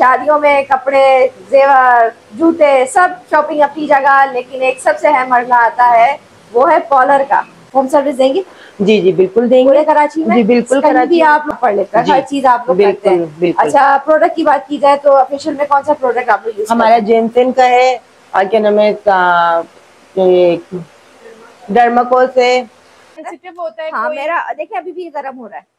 शादियों में कपड़े, जेवर, जूते, सब शॉपिंग अपनी जगह, लेकिन एक सबसे अहम मरला आता है, वो है कॉलर का। होम सर्विस देंगे? जी जी बिल्कुल देंगे। पूरे कराची में? जी बिल्कुल, कहीं कराची भी में आप लोग पढ़ लेते हैं, हर चीज आप लोग करते बिल्कुल हैं। बिल्कुल। अच्छा, प्रोडक्ट की बात की जाए तो ऑफिशियल में कौन सा प्रोडक्ट आप लोग यूज करते हैं? हमारा जेनसेन का है, और क्या नाम है, डर्माकोल से। सेंसिटिव होता है हाँ, कोई, मेरा देखिए अभी भी गर्म हो रहा है।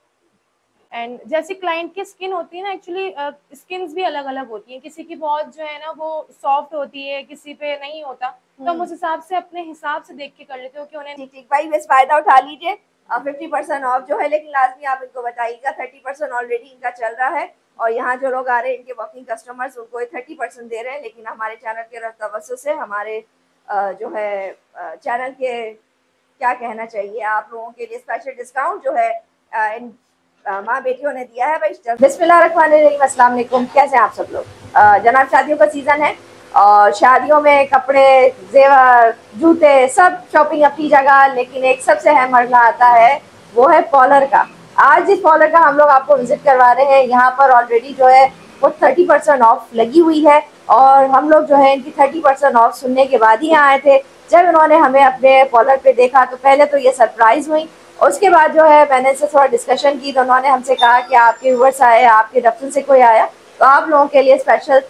एंड जैसे क्लाइंट की स्किन होती है ना, एक्चुअली स्किन्स भी अलग अलग होती हैं, किसी की बहुत जो है ना वो सॉफ्ट होती है, किसी पे नहीं होता, तो हम उस हिसाब से अपने हिसाब से देख के कर लेते हो कि उन्हें। ठीक ठीक भाई, बस फायदा उठा लीजिए। 50% ऑफ जो है, लेकिन लाजमी आप इनको बताइएगा 30% ऑलरेडी इनका चल रहा है। और यहाँ जो लोग आ रहे हैं इनके वॉकिंग कस्टमर्स, उनको 30% दे रहे हैं। लेकिन हमारे चैनल के तवज्जो से हमारे जो है चैनल के क्या कहना चाहिए, आप लोगों के लिए स्पेशल डिस्काउंट जो है इन माँ बेटियों ने दिया है भाई। बिस्मिल्लाहिर्रहमानिर्रहीम, अस्सलाम वालेकुम। कैसे हैं आप सब लोग? जनाब, शादियों का सीजन है और शादियों में कपड़े, जेवर, जूते, सब शॉपिंग अपनी जगह, लेकिन एक सबसे अहम मरला आता है, वो है कॉलर का। आज जिस कॉलर का हम लोग आपको विजिट करवा रहे हैं, यहाँ पर ऑलरेडी जो है वो 30% ऑफ लगी हुई है। और हम लोग जो है इनकी 30% ऑफ सुनने के बाद ही यहाँ आए थे। जब उन्होंने हमें अपने कॉलर पे देखा तो पहले तो ये सरप्राइज हुई। उसके बाद जो है मैंने इनसे थोड़ा डिस्कशन की तो उन्होंने हमसे कहा कि आपके व्यूअर्स आए, आपके दफ्तर से कोई आया, तो आप लोगों के लिए स्पेशल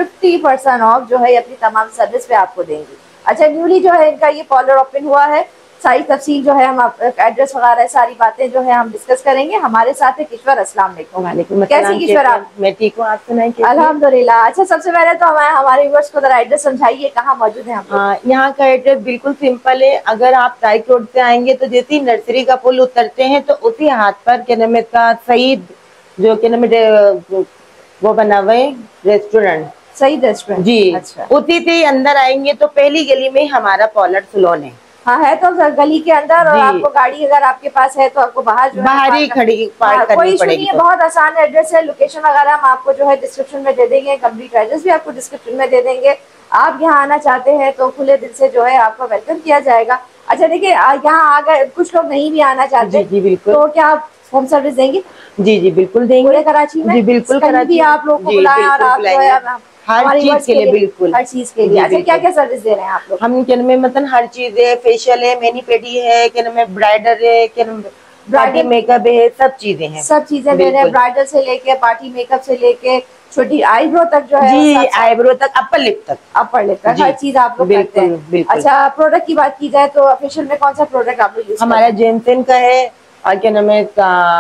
50% ऑफ जो है अपनी तमाम सर्विस पे आपको देंगी। अच्छा, न्यूली जो है इनका ये कॉलर ओपन हुआ है। सारी तफसील जो है हम एड्रेस वगैरह सारी बातें जो है हम डिस्कस करेंगे। हमारे साथ है किश्वर। अस्सलाम वालेकुम। कैसी किश्वर आप? मैं ठीक हूँ, आप सुनाएं? अल्हम्दुलिल्लाह। अच्छा, सबसे पहले तो हमारे व्यूअर्स को जरा एड्रेस समझाइए, कहाँ मौजूद है हम लोग? यहाँ का एड्रेस बिल्कुल सिंपल है। अगर आप टाइक रोड से आएंगे तो जैसे ही नर्सरी का पुल उतरते हैं तो उसी हाथ पर क्या नाम है का सईद, जो क्या नाम है वो बना हुआ है रेस्टोरेंट, सईद रेस्टोरेंट जी। अच्छा, उसी से ही अंदर आएंगे तो पहली गली में ही हमारा कॉलर सलोन है। हाँ है तो गली के अंदर। और जी। आपको गाड़ी अगर आपके पास है तो आपको बाहर जो है बाहर ही खड़ी पार्क कोई करनी इशू नहीं पड़ेगी। है, तो बहुत आसान एड्रेस है। लोकेशन वगैरह हम आपको जो है डिस्क्रिप्शन में दे देंगे, कंप्लीट एड्रेस भी आपको डिस्क्रिप्शन में दे देंगे। आप यहाँ आना चाहते हैं तो खुले दिल से जो है आपको वेलकम किया जाएगा। अच्छा देखिए, यहाँ अगर कुछ लोग नहीं भी आना चाहते, जी बिल्कुल, तो क्या आप होम सर्विस देंगे? जी जी बिल्कुल देंगे। पूरे कराची में? जी बिल्कुल, कहीं भी आप लोग को बुलाएं और आप जो है हर चीज के लिए, बिल्कुल हर चीज के लिए। अच्छा, क्या क्या सर्विस दे रहे हैं आप लोग? हम क्या नाम है मतलब हर चीज है, फेशियल है, मैनी पेडी है, क्या नाम है ब्राइडल है, क्या नाम पार्टी मेकअप है, सब चीजें हैं। सब चीजें दे रहे हैं, ब्राइडल से लेके पार्टी मेकअप से लेके छोटी आईब्रो तक जो है। जी, आईब्रो तक, अपर लिप तक, अपर लिप तक, हर चीज आप लोग करते हैं। बिल्कुल। अच्छा, प्रोडक्ट की बात की जाए तो ऑफिशियल में कौन सा प्रोडक्ट आप लोग यूज करते हैं? हमारा जेनसेन का है, और क्या नाम है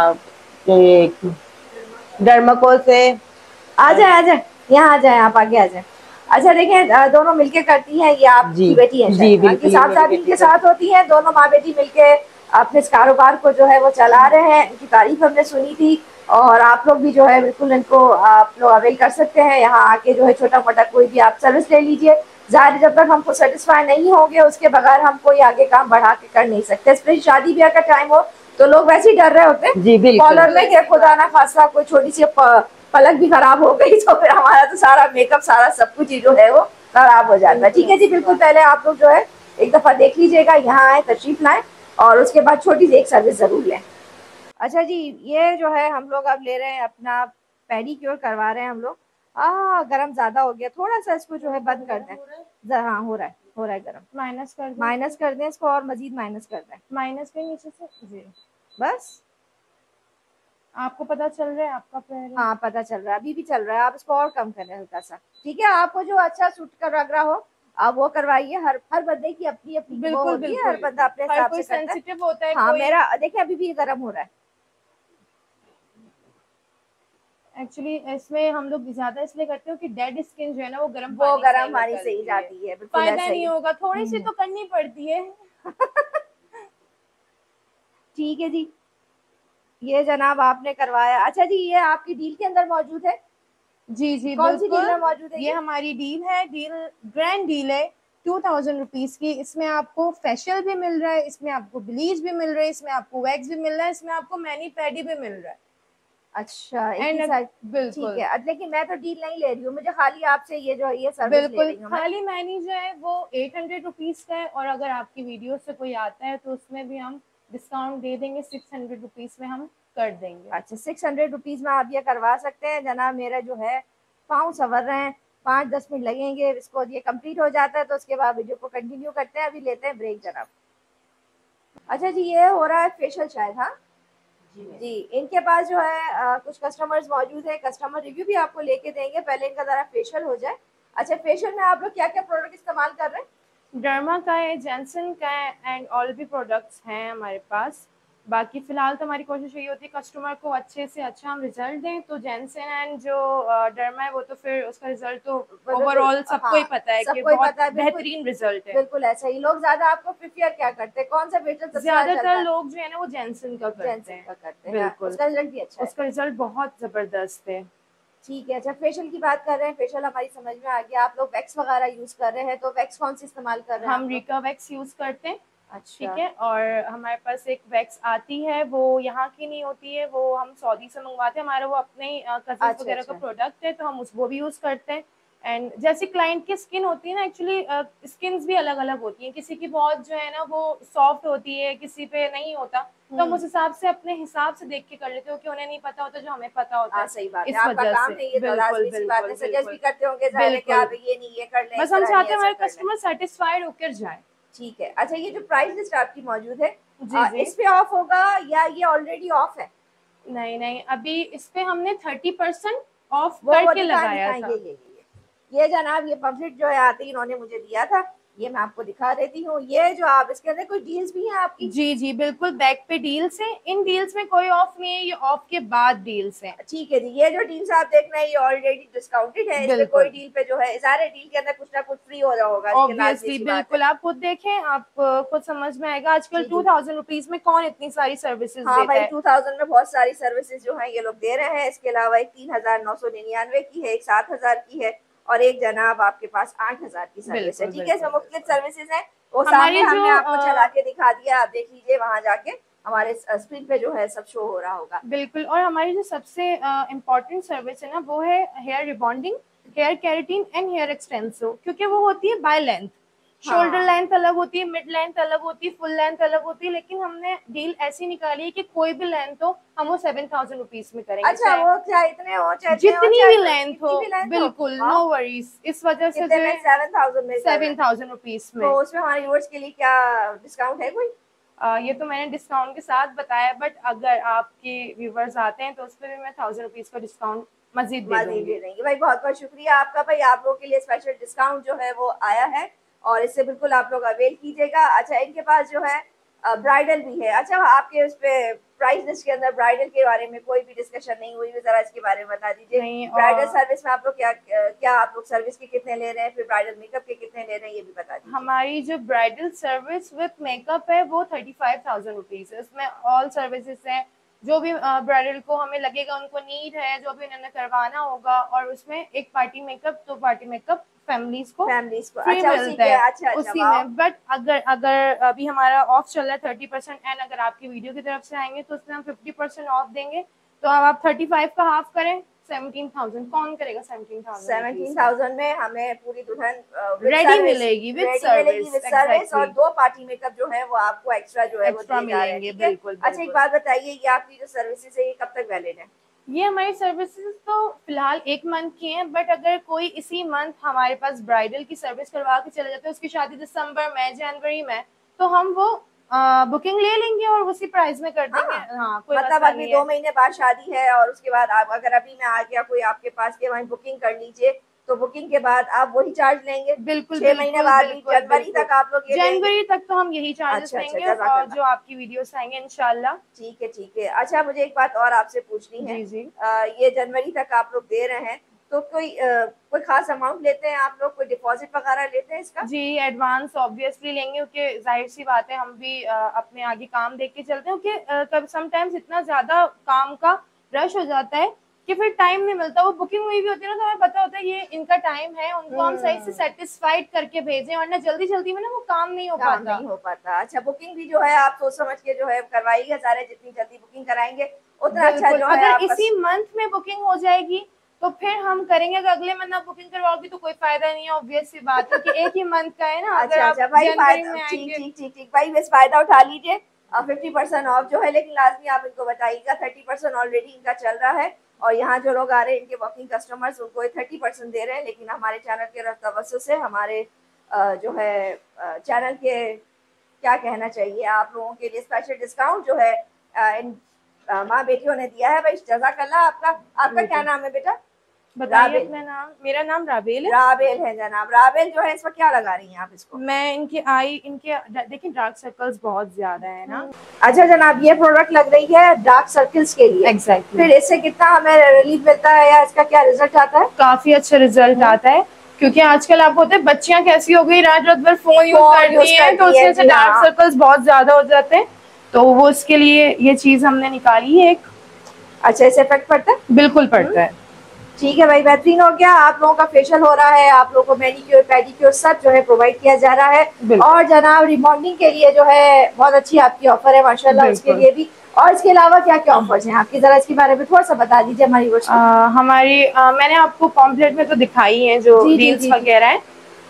डर्माकोल से। आ जाए यहाँ आ जाए, आप आगे आ जाए। अच्छा देखिए, दोनों मिलके करती हैं, ये आपकी बेटी है शायद, बिल्कुल, साथ के साथ होती हैं, दोनों माँ बेटी मिलके अपने इस कारोबार को जो है वो चला रहे हैं। इनकी तारीफ हमने सुनी थी और आप लोग भी जो है बिल्कुल इनको आप लोग अवेल कर सकते हैं। यहाँ आके जो है छोटा मोटा कोई भी आप सर्विस ले लीजिए। ज़ाहिर जब तक हमको सेटिस्फाई नहीं होंगे उसके बगैर हम कोई आगे काम बढ़ा के कर नहीं सकते। स्पेशली शादी ब्याह का टाइम हो तो लोग वैसे ही डर रहे होते हैं कॉलर में कि खुदा ना खास्ता कोई छोटी सी पलक भी खराब हो गई तो फिर हमारा तो सारा मेकअप, सारा सब कुछ ही जो है वो खराब हो जाता है। ठीक है जी, बिल्कुल। पहले आप लोग जो है एक दफा देख लीजिएगा, यहाँ आए, तशरीफ लाएं और उसके बाद छोटी सी एक सर्विस जरूर लें। अच्छा जी, ये जो है हम लोग अब ले रहे हैं अपना पेडिक्योर करवा रहे हैं हम लोग। गरम ज्यादा हो गया, थोड़ा सा इसको जो है बंद कर दें। हाँ, हो रहा है गरम। माइनस कर दें इसको और मजीद माइनस कर दें। माइनस के नीचे से जी, बस आपको पता चल रहा है आपका पैर? हाँ, पता चल रहा है, अभी भी चल रहा है। आप इसको और कम करें हल्का सा। ठीक है, आपको जो अच्छा सूट कर लग रहा हो आप वो करवाइए। हर बंदे की अपनी अपनी वो होती है, हर बंदा अपने हिसाब से करता है। सेंसिटिव होता है हाँ, कोई, मेरा देखिए अभी भी गर्म हो रहा है। एक्चुअली इसमें हम लोग ज्यादा इसलिए करते हो कि डेड स्किन जो है ना वो गर्म पानी से ही जाती है। फायदा नहीं होगा, थोड़ी सी तो करनी पड़ती है। ठीक है जी, ये जनाब आपने करवाया। अच्छा जी, ये आपकी डील के अंदर मौजूद है? जी जी कौन सी डील में बिल्कुल, मौजूद है? ये हमारी डील है, ग्रैंड डील है 2000 रुपीज की। इसमें आपको फेशियल भी मिल रहा है, इसमें आपको ब्लीच भी मिल रहा है, इसमें आपको वैक्स भी मिल रहा है, इसमें आपको मैनी पेडी भी मिल रहा है। अच्छा, एक ही साथ। बिल्कुल, ठीक है, लेकिन मैं तो डील नहीं ले रही हूँ, मुझे खाली आपसे ये सर्विस ले बिल्कुल रही हूँ। खाली मैनी जो है वो 800 रुपीज का है, और अगर आपकी वीडियो से कोई आता है तो उसमें भी हम डिस्काउंट दे देंगे, 600 रुपीज में हम कर देंगे। अच्छा, 600 रुपीज में आप ये करवा सकते हैं जनाब। मेरा जो है पाँव संवर रहे हैं, 5-10 मिनट लगेंगे इसको, ये कंप्लीट हो जाता है तो उसके बाद वीडियो को कंटिन्यू करते हैं। अभी लेते हैं ब्रेक जनाब। अच्छा जी, ये हो रहा है फेशियल शायद, हाँ जी। इनके पास जो है कुछ कस्टमर्स मौजूद है, कस्टमर रिव्यू भी आपको लेके देंगे। पहले इनका जरा फेशियल हो जाए। अच्छा, फेशियल में आप लोग क्या क्या प्रोडक्ट इस्तेमाल कर रहे हैं? डर्मा का है, जेंसन का है एंड ऑल भी प्रोडक्ट्स हैं हमारे पास। बाकी फिलहाल तो हमारी कोशिश यही होती है कस्टमर को अच्छे से अच्छा हम रिजल्ट दें। तो जेंसन एंड जो डर्मा है वो तो फिर उसका रिजल्ट तो ओवरऑल सबको ही पता है कि बहुत बेहतरीन रिजल्ट है। बिल्कुल ऐसा ही। लोग ज्यादा आपको प्रेफर क्या करते हैं, कौन सा फेशियल सबसे ज्यादातर लोग जो है ना वो जेंसन का करते हैं। बिल्कुल, उसका रिजल्ट भी अच्छा है। उसका रिजल्ट बहुत जबरदस्त है। ठीक है। अच्छा, फेशियल की बात कर रहे हैं, फेशियल हमारी समझ में आ गया। आप लोग वैक्स वगैरह यूज कर रहे हैं, तो वैक्स कौन सी इस्तेमाल कर रहे हैं? हम रिका वैक्स यूज करते हैं। अच्छा, ठीक है। और हमारे पास एक वैक्स आती है, वो यहाँ की नहीं होती है, वो हम सऊदी से मंगवाते हैं। हमारा वो अपने कजिन वगैरह का प्रोडक्ट है, तो हम वो भी यूज करते हैं। एंड जैसे क्लाइंट की स्किन होती है ना, एक्चुअली स्किन्स भी अलग अलग होती हैं। किसी की बहुत जो है ना वो सॉफ्ट होती है, किसी पे नहीं होता। तो हम उस हिसाब से अपने हिसाब से देख के कर लेते हो कि उन्हें नहीं पता होता जो हमें पता होता है। सही बात है, इस आपका वजह काम से है ये, तो लाजमी सी बात है। सजेस्ट भी करते होंगे जाहिर है कि आप ये नहीं ये कर लें, बस हम चाहते हैं हमारे कस्टमर सेटिस्फाइड होकर जाए। ठीक है। अच्छा, ये जो प्राइस लिस्ट आपकी मौजूद है, जी इस पे ऑफ होगा या ये ऑलरेडी ऑफ है? नहीं नहीं, अभी इस पे हमने 30% ऑफ करके लगाया था। ये जनाब, ये पम्फलेट जो है आते ही इन्होंने मुझे दिया था, ये मैं आपको दिखा देती हूँ। ये जो आप इसके अंदर कुछ डील्स भी हैं आपकी? जी जी बिल्कुल, बैक पे डील्स हैं। इन डील्स में कोई ऑफ नहीं है, ये ऑफ के बाद डील्स हैं। ठीक है जी। ये जो डील्स आप देख रहे हैं ये ऑलरेडी डिस्काउंटेड है। इसमें कोई डील पे जो है सारे डील के अंदर कुछ ना कुछ फ्री हो रहा होगा। ऑब्वियसली बिल्कुल, आप खुद देखें, आप खुद समझ में आएगा। आजकल 2000 रुपीज में कौन इतनी सारी सर्विसेज हाँ देता भाई, है? 2000 में बहुत सारी सर्विसेज जो हैं ये लोग दे रहे हैं। इसके अलावा एक 3999 की है, एक 7000 की है और एक जनाब आपके पास 8000 की सर्विस है। ठीक है, इसमें मुख्तलिफ सर्विसेज हैं। वो सामने हमने आपको चला के दिखा दिया, आप देख लीजिए, वहां जाके हमारे स्क्रीन पे जो है सब शो हो रहा होगा। बिल्कुल। और हमारी जो सबसे इम्पोर्टेंट सर्विस है ना, वो है hair rebonding, hair keratin and hair extenso. क्योंकि वो होती है बाय लेंथ। शोल्डर लेंथ अलग होती है, मिड लेंथ अलग होती है, फुल लेंथ अलग होती है। लेकिन हमने डील ऐसी निकाली है कि कोई भी लेंथ हो हम वो 7000 रुपीज में करेंगे। अच्छा, वो क्या इतने हो, जितनी भी लेंथ हो, बिल्कुल नो वरीज। इस वजह से 7000 रुपीज में। तो उसमें हमारे व्यूअर्स के लिए क्या डिस्काउंट है कोई? ये तो मैंने डिस्काउंट के साथ बताया, बट अगर आपके व्यूवर्स आते हैं तो उस पर भी मैं 1000 रुपीज का डिस्काउंट मजीद दे देंगे। भाई बहुत बहुत शुक्रिया आपका। भाई आप लोगों के लिए स्पेशल डिस्काउंट जो है वो आया है और इससे बिल्कुल आप लोग अवेल कीजिएगा। अच्छा, इनके पास जो है ब्राइडल भी है। अच्छा, आपके उस पे प्राइस लिस्ट के अंदर ब्राइडल के बारे में कोई भी डिस्कशन नहीं हुई, जरा इसके बारे में बता दीजिए। ब्राइडल सर्विस में आप लोग क्या आप लोग सर्विस के कितने ले रहे हैं, फिर ब्राइडल मेकअप के कितने ले रहे हैं, ये भी बता दीजिए। हमारी जो ब्राइडल सर्विस विद मेकअप है वो 35,000 रुपीज है। उसमें ऑल सर्विसेज हैं, जो भी ब्राइडल को हमें लगेगा उनको नीड है, जो भी उन्होंने करवाना होगा। और उसमें एक party makeup, 2 party makeup families को फ्री मिलता है। उसी में। बट अगर अभी हमारा ऑफ चल रहा है 30%, एंड अगर आपकी वीडियो की तरफ से आएंगे तो उसमें हम 50% ऑफ देंगे। तो अब आप 35 का हाफ करें, 17,000 कौन करेगा? 17,000 में हमें पूरी दुल्हन रेडी मिलेगी विद सर्विस और 2 पार्टी मेकअप जो है वो आपको एक्स्ट्रा जो है वो दिए मिलेंगे। बिल्कुल। अच्छा, एक बात बताइए, ये आपकी जो सर्विसेज है ये कब तक वैलिड है? ये हमारी सर्विसेज तो फिलहाल 1 मंथ की हैं, बट अगर कोई इसी मंथ हमारे पास ब्राइडल की सर्विस करवा के चले जाते हैं, उसकी शादी दिसंबर में, जनवरी में, तो हम वो बुकिंग ले लेंगे और उसी प्राइस में कर देंगे। हाँ, कोई मतलब अभी 2 महीने बाद शादी है और उसके बाद आप अगर अभी में आ गया कोई आपके पास के वहीं बुकिंग कर लीजिए, तो बुकिंग के बाद आप वही चार्ज लेंगे। बिल्कुल 6 महीने बाद जनवरी तक आप लोग जनवरी तक तो हम यही चार्जेस लेंगे और जो आपकी वीडियोस आएंगे इंशाल्लाह। ठीक है, ठीक है। अच्छा, मुझे एक बात और आपसे पूछनी है। जी। ये जनवरी तक आप लोग दे रहे हैं, तो कोई खास अमाउंट लेते हैं आप लोग, कोई डिपॉजिट वगैरह लेते हैं इसका? जी, एडवांस ऑब्वियसली लेंगे, क्योंकि जाहिर सी बात है हम भी अपने आगे काम देख के चलते हैं। क्योंकि कभी समटाइम्स इतना ज्यादा काम का रश हो जाता है कि फिर टाइम नहीं मिलता। वो बुकिंग हुई भी होती है ना, तो हमें पता होता है ये इनका टाइम है, उनको हम सही से सेटिस्फाइड करके भेजें, वरना जल्दी जल्दी में ना वो काम नहीं हो पाता। अच्छा, बुकिंग भी जो है आप सोच समझ के जो है करवाइएगा, सारे जितनी जल्दी बुकिंग कराएंगे उतना अच्छा जो है। अगर इसी मंथ में बुकिंग हो जाएगी तो फिर हम करेंगे। अगर अगले मंथ आप बुकिंग करवाओगी तो कोई फायदा नहीं है, ऑब्वियस सी बात है कि एक ही मंथ का है ना। अच्छा भाई, ठीक भाई, बस फायदा उठा लीजिए। 50% ऑफ जो है, लेकिन लाजमी आप इनको बताइएगा 30% ऑलरेडी इनका चल रहा है और यहाँ जो लोग आ रहे हैं इनके वॉकिंग कस्टमर्स उनको 30% दे रहे हैं, लेकिन हमारे चैनल के तवज्जो से हमारे जो है चैनल के क्या कहना चाहिए आप लोगों के लिए स्पेशल डिस्काउंट जो है इन माँ बेटियों ने दिया है। भाई जज़ाकल्लाह। आपका क्या नाम है बेटा? बताइए अपना नाम। मेरा नाम राबेल है। राबेल है जनाब। राबेल जो है इस वक्त क्या लगा रही हैं आप इसको? मैं इनके देखिए डार्क सर्कल्स बहुत ज्यादा है ना। अच्छा जनाब, ये प्रोडक्ट लग रही है डार्क सर्कल्स के लिए। एग्जैक्टली। फिर इससे कितना हमें रिलीफ मिलता है या इसका क्या रिजल्ट आता है? काफी अच्छा रिजल्ट आता है, क्योंकि आजकल आपको होता है बच्चियां कैसी हो गई, रात रात भर फोन यूज करती हैं, तो उसमें से डार्क सर्कल्स बहुत ज्यादा हो जाते हैं, तो वो उसके लिए ये चीज हमने निकाली है एक। अच्छा, इससे इफेक्ट पड़ता है? बिल्कुल पड़ता है। ठीक है भाई, बेहतरीन हो गया। आप लोगों का फेशियल हो रहा है, आप लोगों को मैनिक्योर पेडिक्योर सब जो है प्रोवाइड किया जा रहा है। और जनाब रिबॉन्डिंग के लिए जो है बहुत अच्छी आपकी ऑफर है माशाल्लाह, उसके लिए भी। और इसके अलावा क्या क्या ऑफर्स हैं आपकी, जरा इसके बारे में थोड़ा सा बता दीजिए हमारी मैंने आपको पॉम्पलेट में तो दिखाई है जो डील्स वगैरह है।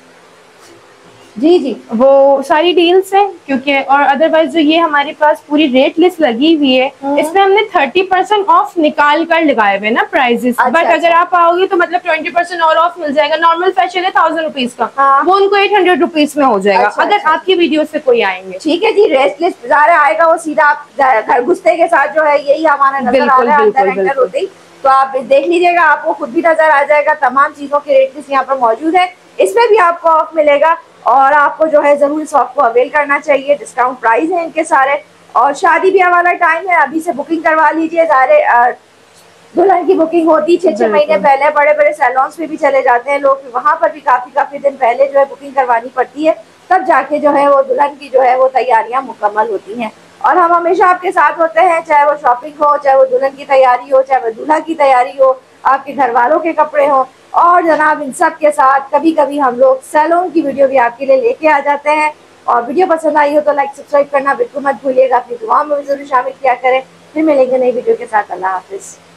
जी जी, वो सारी डील्स हैं, क्योंकि और अदरवाइज जो ये हमारे पास पूरी रेट लिस्ट लगी हुई है, इसमें हमने 30% ऑफ निकाल कर लगाए हुए ना प्राइजेस। बट अगर आप आओगे तो मतलब 20% और ऑफ मिल जाएगा। नॉर्मल फैशन है 1000 रुपीज का, वो उनको 800 रुपीज में हो जाएगा अगर आपकी वीडियो से कोई आएंगे। ठीक है जी, रेट लिस्ट ज़ाहिर आएगा वो सीधा आप घर घुसते के साथ जो है यही हमारा नजर आ रहा है अंदर एंटर होते ही, तो आप देख लीजिएगा, आपको खुद भी नजर आ जाएगा। तमाम चीजों की रेट लिस्ट यहाँ पर मौजूद है, इसमें भी आपको ऑफ मिलेगा और आपको जो है जरूर इस ऑफ को अवेल करना चाहिए। डिस्काउंट प्राइस है इनके सारे, और शादी ब्याह वाला टाइम है, अभी से बुकिंग करवा लीजिए। ज़ाहिर दुल्हन की बुकिंग होती 6-6 महीने पहले, बड़े बड़े सैलून्स में भी चले जाते हैं लोग, वहाँ पर भी काफी दिन पहले जो है बुकिंग करवानी पड़ती है, तब जाके जो है वो दुल्हन की जो है वो तैयारियां मुकम्मल होती हैं। और हम हमेशा आपके साथ होते हैं, चाहे वो शॉपिंग हो, चाहे वो दुल्हन की तैयारी हो, चाहे वो दूल्हा की तैयारी हो, आपके घर वालों के कपड़े हो। और जनाब इन सब के साथ कभी कभी हम लोग सैलून की वीडियो भी आपके लिए लेके आ जाते हैं। और वीडियो पसंद आई हो तो लाइक सब्सक्राइब करना बिल्कुल मत भूलिएगा, अपनी दुआ में भी जरूर शामिल किया करें। फिर मिलेंगे नई वीडियो के साथ। अल्लाह हाफिज।